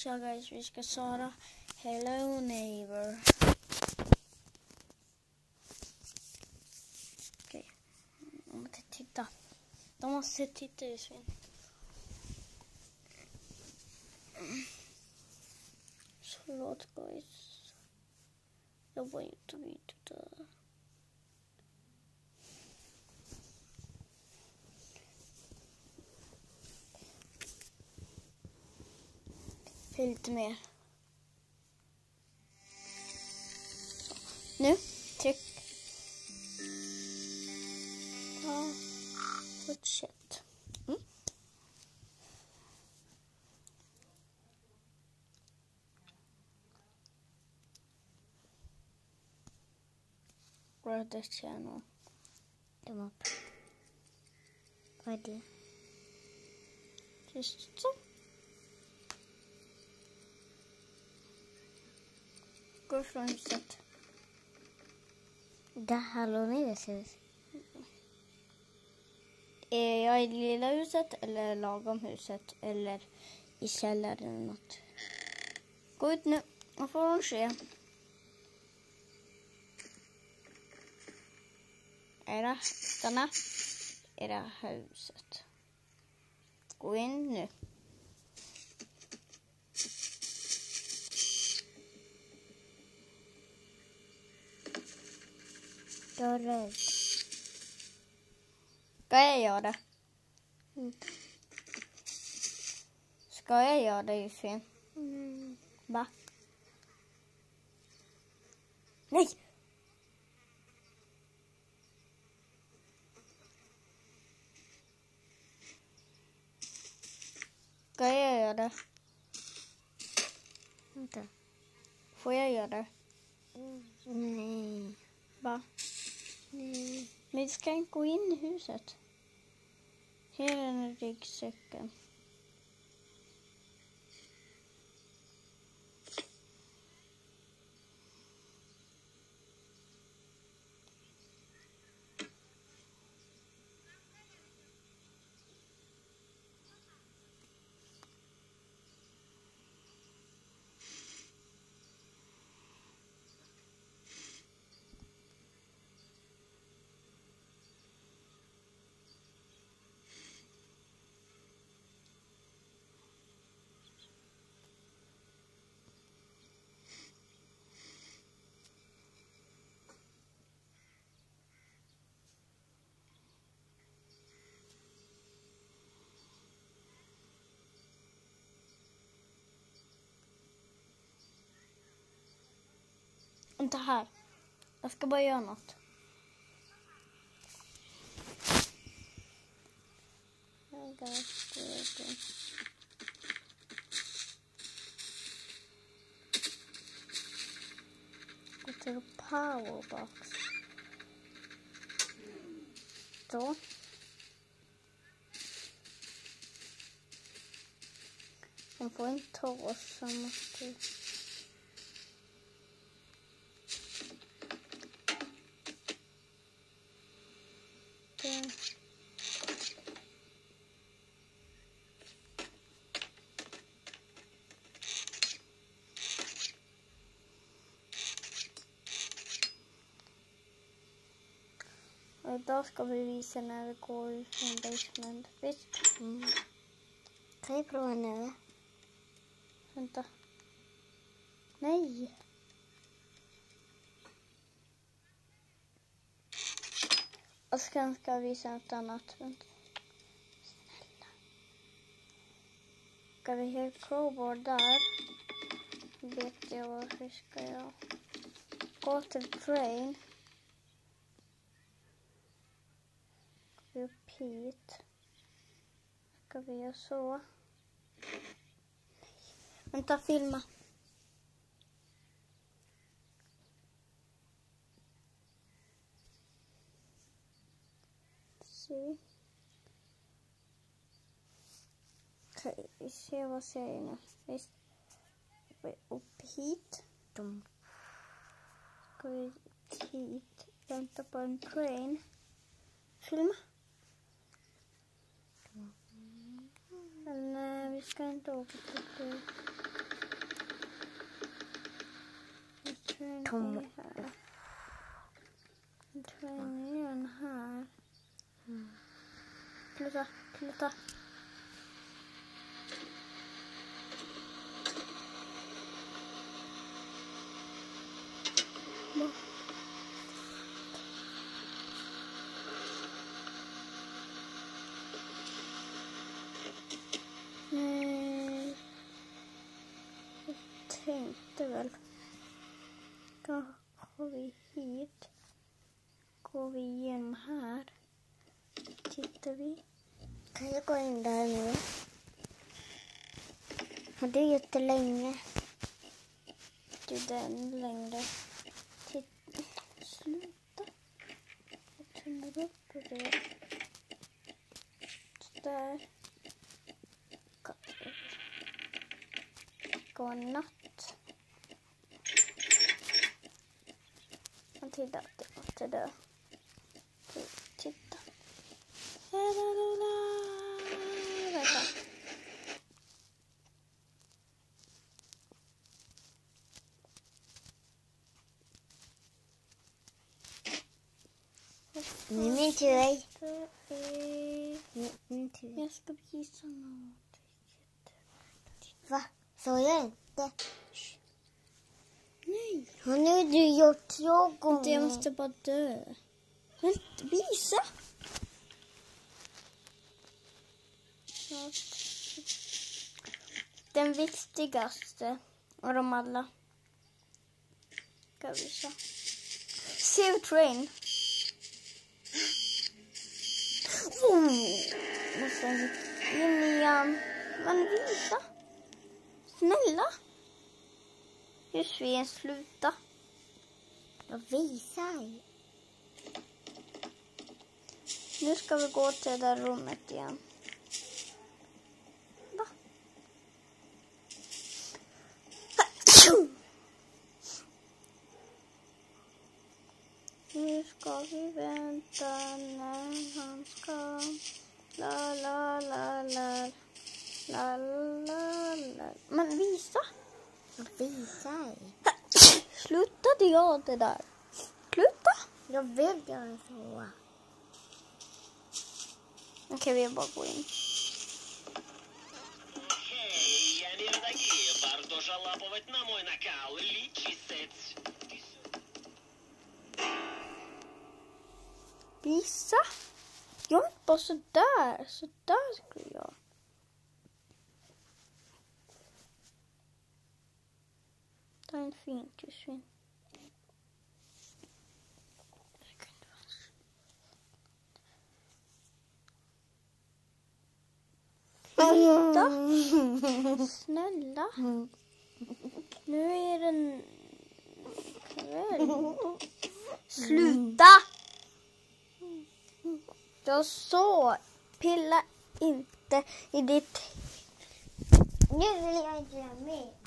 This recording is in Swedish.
Så guys, vi ska svara Hello neighbor. Okej. De måste titta. De måste titta i svin. Förlåt guys. Jag var inte vid där. Lite mer. Nu, tryck. Ja, fortsätt. Röda channel. Vad är det? Just så. Gå från huset. Det Hello Neighbor. Är jag i lilla huset eller lagom huset eller i källaren eller något? Gå ut nu och får hon se. Stanna. Era huset. Gå in nu. Jag är rädd. Ska jag göra det? Ska jag göra det, Josefin? Va? Nej! Ska jag göra det? Vänta. Får jag göra det? Nej. Va? Nej. Men vi ska inte gå in i huset. Här är den ryggsäcken. Inte här. Jag ska bara göra något. Gå till powerbox. Så. Man får inte ta oss så måste... Och idag ska vi visa när det går i en basement. Visst? Kan jag prova nu? Vänta. Nej. Och sen ska jag visa något annat. Vänta. Snälla. Ska vi ha crowbar där? Vet jag vad vi ska göra. Gå till train. Gå upp hit. Ska vi göra så? Vänta, filma. Se. Okej, vi ser vad säger nu. Visst. Upp hit. Ska vi hit. Vänta på en train. Filma. Nej, vi ska inte åka till kommer. Jag tror jag är den här. Sluta. Nej. Jag tänkte väl. Då går vi hit. Går vi igenom här. Tittar vi. Kan jag gå in där nu? Har du gjort det länge? Det är den längre. Sluta. Jag tänder upp på det. Där. Godnatt. Och titta. Titta. Vänta. Nu är min tur. Jag ska visa något. Va? Så jag inte? Nej. Har nu du gjort 2 gånger? Jag måste bara dö. Vänta, visa. Den viktigaste av dem alla. Ska jag visa. Save train. Måste in igen. Men visa. Snälla. Hur sluta. Jag visar. Nu ska vi gå till det där rummet igen. Va? Nu ska vi vänta när han ska. La la la la. La la la. Men visa. Jag visar. Slutade jag det där? Sluta. Jag vill göra så. Okej, vi bara går in. Хей, я не дорогие, бардоша лаповать на мой накал, личисец. Visa. Jag inte bara sådär. Sådär skulle jag. Ta en fin kusvin. Sluta. Snälla. Nu är den kväll. Sluta. Jag så. Pilla inte i ditt. Nu vill jag inte göra mer.